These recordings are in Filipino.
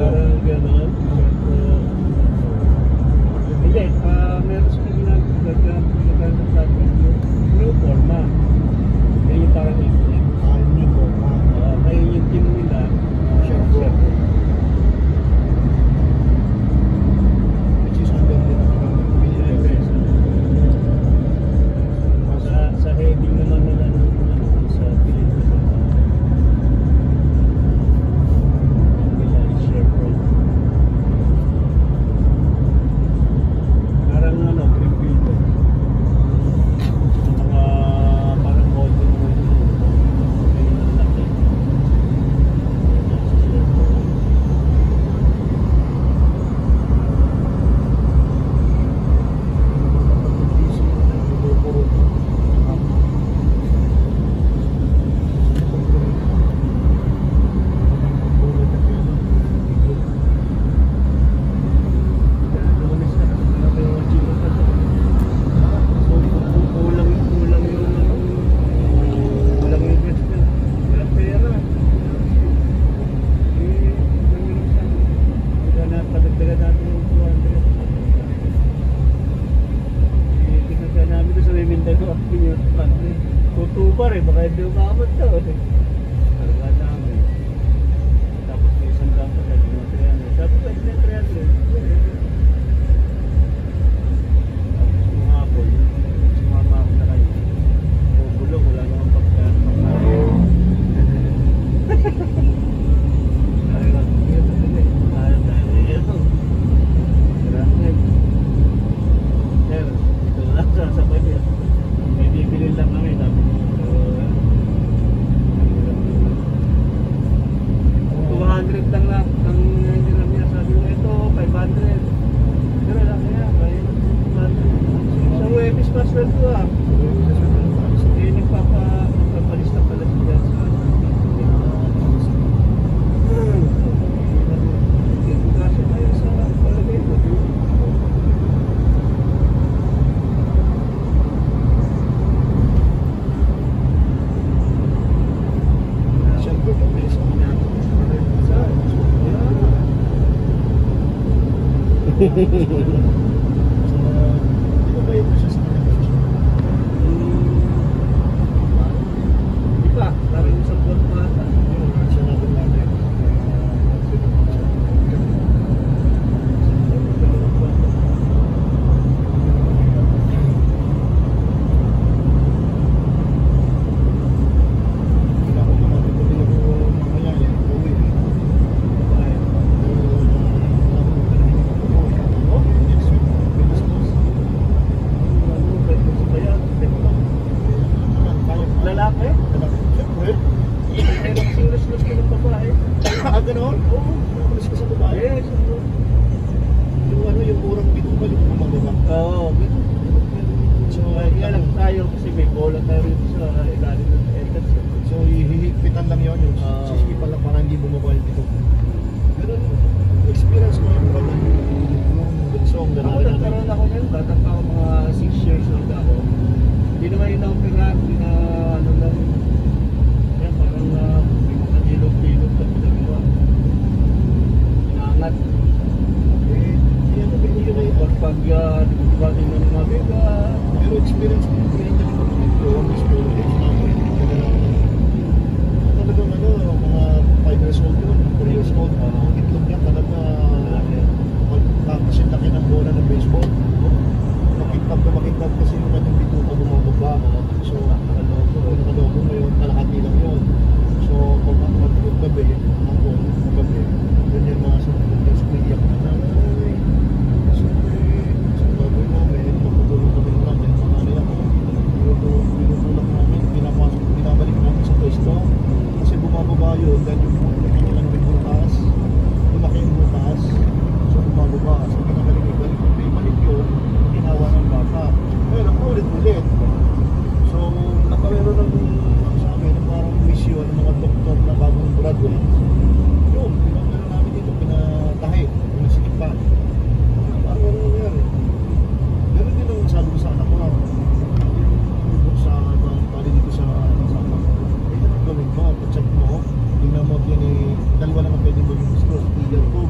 Parang gano'n. Hindi, meron sila ginagawa sa atin yung forma. Yan yung parang iklim. Hindi forma. Ngayon yung team nila, siyempre. Which is under the sa heading naman nila sa Philexcel. Nila is SharePoint. Parang green builder. Mga parang modern laki. Tutubar baka hindi umabot daw Talaga namin. Tapos may isang dang pa sabi ng 300. Sabi ko, hindi 300. Tapos umabot. Sumama ako na kayo. Bubulong, wala naman pagkaan. Sabi ko, kaya tayo ito. Grabe. Sir, ito lang sasabay niya. May bibili lang kami. Sabi ko, 200 lang lang ang hiniram niya. Sabi ko, ito 500. Pero lang kaya 500. Sa Webis password ko nagpapalista pala siya sa kasi tayo sa palagay ko. Siyempre, pabilis ko na di ba ba ito siya sa di ba? Parang sa buwan pa ata. Siya natin natin. Lalaki? Siyempre. Ay, nakasilos-los ka ng babae. Ganoon? Oo, nakasilos ka sa babae. Yes. Yung urang bituba, yung kumagawa. Oo, so, iyalang tayo kasi may bola tayo rito sa ilalim ng entrance. So, hihigpitan lang yun. Yung siskipan lang para hindi bumaba yung bituba. Ganun, experience ko yung pala. Ako nagkaroon ako ngayon, bata pa ako mga 6 years old ako. Hindi naman yun ako pinag, ano lang, yan parang may mga dilog-dilog na pinagawa. Inaangat. Yan na binigyan kayo. Pag dibutubatin ng mga bega. Pero experience ko yung pinagin ko ng experience namin. Talagang mga 5 years old yun, 4 years old. Itlog niya talaga, kasi laki ng bola ng baseball. Makintab kasi yung kanyang bituka bumababa. So, nakalogo ngayon, kalahati lang yun. So, pag matulog gabi, hapon, gabi, yun yung mga sabihin, so iyak na namin. So, gagawin namin, magputulong kami namin, panganay ako.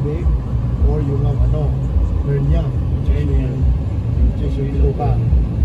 tubig or yung hernia. China yan. So ito pa.